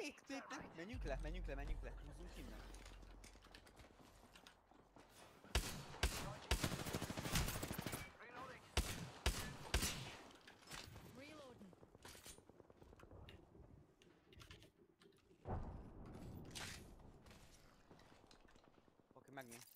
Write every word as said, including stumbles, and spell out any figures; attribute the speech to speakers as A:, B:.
A: Itt, itt, ne. Menjünk le, menjünk le, menjünk le. Húzzunk innen.
B: Reloading.
A: Oké, megint.